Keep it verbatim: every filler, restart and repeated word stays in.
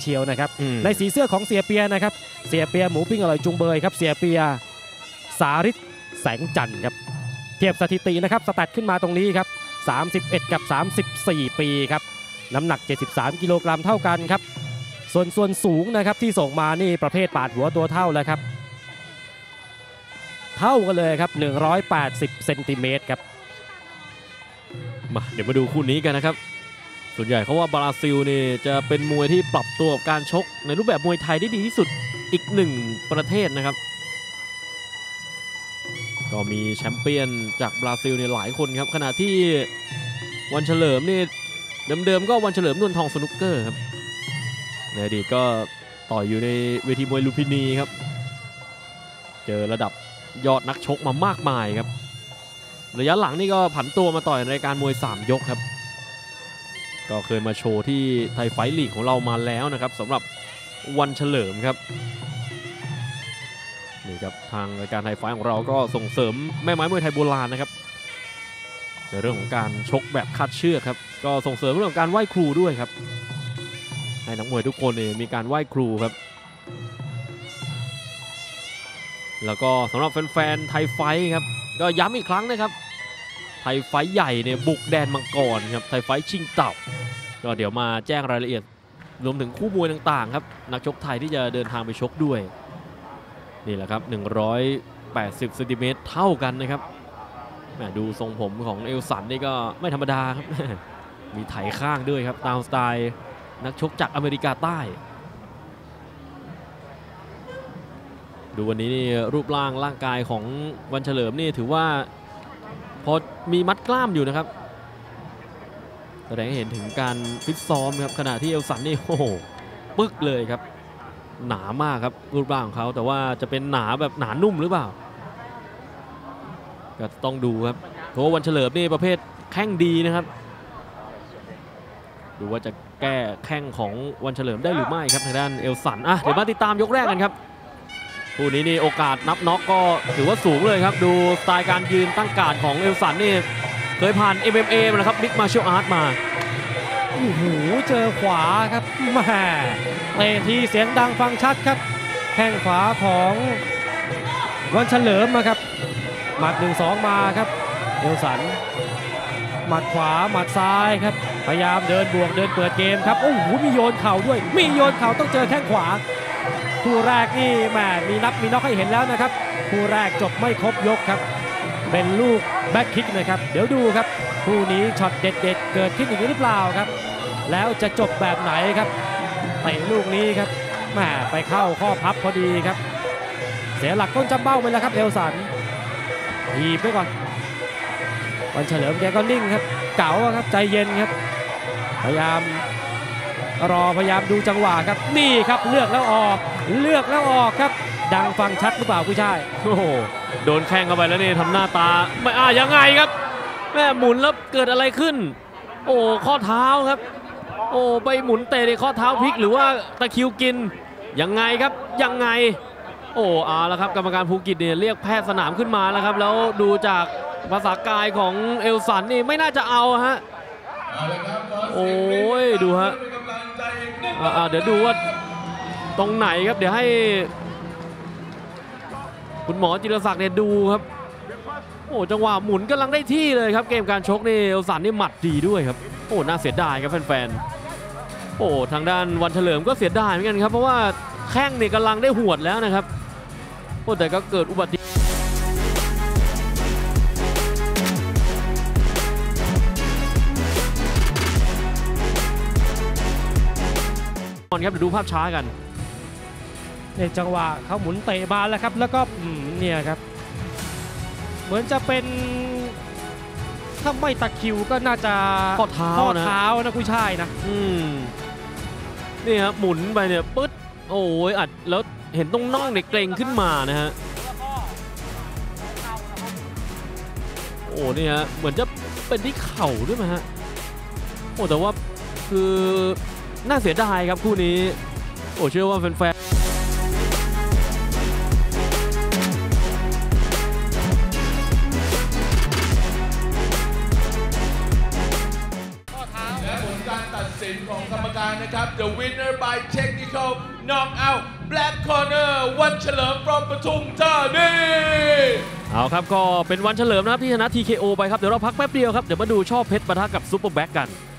ชียวนะครับในสีเสื้อของเสียเปียนะครับเสียเปียหมูปิ้งอร่อยจุงเบยครับเสียเปียสาริศแสงจันทร์ครับเทียบสถิตินะครับสแตทขึ้นมาตรงนี้ครับสามสิบเอ็ดกับสามสิบสี่ปีครับน้ำหนักเจ็ดสิบสามกิโลกรัมเท่ากันครับส่วนส่วนสูงนะครับที่ส่งมานี่ประเภทปาดหัวตัวเท่าแล้วครับเท่ากันเลยครับหนึ่งร้อยแปดสิบเซนติเมตรครับมาเดี๋ยวมาดูคู่นี้กันนะครับส่วนใหญ่เขาว่าบราซิลนี่จะเป็นมวยที่ปรับตัวกับการชกในรูปแบบมวยไทยได้ดีที่สุดอีกหนึ่งประเทศนะครับก็มีแชมเปี้ยนจากบราซิลเนี่ยหลายคนครับขณะที่วันเฉลิมนี่เดิมๆก็วันเฉลิมนวลทองสนุกเกอร์ครับในอดีตก็ต่อยอยู่ในเวทีมวยลุมพินีครับเจอระดับยอดนักชกมามากมายครับระยะหลังนี่ก็ผันตัวมาต่อยในรายการมวยสามยกครับก็เคยมาโชว์ที่ไทยไฟท์ลีกของเรามาแล้วนะครับสำหรับวันเฉลิมครับนี่ครับทางรายการไทยไฟท์ของเราก็ส่งเสริมแม่ไม้มวยไทยโบราณนะครับในเรื่องของการชกแบบคาดเชือกครับก็ส่งเสริมเรื่องของการไหว้ครูด้วยครับให้นักมวยทุกคนเนี่ยมีการไหว้ครูครับแล้วก็สำหรับแฟนๆไทยไฟท์ครับก็ย้ำอีกครั้งนะครับไทยไฟท์ใหญ่เนี่ยบุกแดนมังกรครับไทยไฟท์ชิงเต่าก็เดี๋ยวมาแจ้งรายละเอียดรวมถึงคู่มวยต่างๆครับนักชกไทยที่จะเดินทางไปชกด้วยนี่แหละครับหนึ่งร้อยแปดสิบเซนติเมตรเท่ากันนะครับดูทรงผมของเอลสันนี่ก็ไม่ธรรมดาครับมีไถข้างด้วยครับตามสไตล์นักชกจากอเมริกาใต้ดูวันนี้นี่รูปร่างร่างกายของวันเฉลิมนี่ถือว่าพอมีมัดกล้ามอยู่นะครับแสดงให้เห็นถึงการฟิตซ้อมครับขณะที่เอลสันนี่โอ้โหปึ๊กเลยครับหนามากครับรูปร่างของเขาแต่ว่าจะเป็นหนาแบบหนานุ่มหรือเปล่าก็ต้องดูครับเพราะว่าวันเฉลิมนี่ประเภทแข้งดีนะครับดูว่าจะแก้แข้งของวันเฉลิมได้หรือไม่ครับทางด้านเอลสันอ่ะเดี๋ยวมาติดตามยกแรกกันครับคู่นี้นี่โอกาสนับน็อกก็ถือว่าสูงเลยครับดูสไตล์การยืนตั้งการของเอลสันนี่เคยผ่าน เอ็ม เอ็ม เอ มาแล้วครับมิกมาร์เชียลอาร์ตมาโอ้โหเจอขวาครับแม่เตะทีเสียงดังฟังชัดครับแข้งขวาของวันเฉลิมมาครับหมัด หนึ่งสอง มาครับเอลสันหมัดขวาหมัดซ้ายครับพยายามเดินบวกเดินเปิดเกมครับโอ้โหมีโยนเข่าด้วยมีโยนเข่าต้องเจอแข้งขวาคู่แรกนี่แหมมีนับมีน็อกให้เห็นแล้วนะครับคู่แรกจบไม่ครบยกครับเป็นลูกแบ็คคิกนะครับเดี๋ยวดูครับคู่นี้ช็อตเด็ดๆเกิดขึ้นอีกหรือเปล่าครับแล้วจะจบแบบไหนครับเตะลูกนี้ครับแหมไปเข้าข้อพับพอดีครับเสียหลักก้นจำเบ้าไปแล้วครับเอลสันทีบไปก่อนวันเฉลิมแกก็นิ่งครับเก๋าครับใจเย็นครับพยายามรอพยายามดูจังหวะครับนี่ครับเลือกแล้วออกเลือกแล้วออกครับดังฟังชัดหรือเปล่าผู้ชายโอ้โหโดนแข้งเข้าไปแล้วนี่ทำหน้าตาไม่อ่ะยังไงครับแม่หมุนแล้วเกิดอะไรขึ้นโอ้ข้อเท้าครับโอ้ไปหมุนเตะในข้อเท้าพลิกหรือว่าตะคิวกินยังไงครับยังไงโอ้อาแล้วครับกรรมการภูกิจเนี่ยเรียกแพทย์สนามขึ้นมาแล้วครับแล้วดูจากภาษากายของเอลสันนี่ไม่น่าจะเอาฮะโอ้ยดูฮะอ่าเดี๋ยวดูว่าตรงไหนครับเดี๋ยวให้คุณหมอจิรศักดิ์เนี่ยดูครับโอ้จังหวะหมุนกำลังได้ที่เลยครับเกมการชกนี่เอลสันนี่หมัดดีด้วยครับโอ้น่าเสียดายครับแฟนๆโอ้ทางด้านวันเฉลิมก็เสียดายเหมือนกันครับเพราะว่าแข้งนี่กำลังได้หวดแล้วนะครับโอ้แต่ก็เกิดอุบัติเหตุครับเดี๋ยวดูภาพช้ากันในจังหวะเขาหมุนเตะมาแล้วครับแล้วก็เนี่ยครับเหมือนจะเป็นถ้าไม่ตะคิวก็น่าจะข้อเท้าข้อเท้านะผู้ชายนะอืมนี่ครับหมุนไปเนี่ยปึ๊ดโอ้ยอัดแล้วเห็นตรงน่องเนี่ยเกรงขึ้นมานะฮะโอ้นี่ฮะเหมือนจะเป็นที่เข่าด้วยไหมฮะโอ้แต่ว่าคือน่าเสียดายครับคู่นี้โอ้เชื่อว่าแฟนและผลการตัดสินของกรรมการนะครับ The winner by technique technical knockout black corner วันเฉลิม from ปทุมธานีเอาครับก็เป็นวันเฉลิมนะครับที่ชนะ ที เค โอ ไปครับเดี๋ยวเราพักแป๊บเดียวครับเดี๋ยวมาดูช่อเพชรปะทะกับซุปเปอร์แบ็กกัน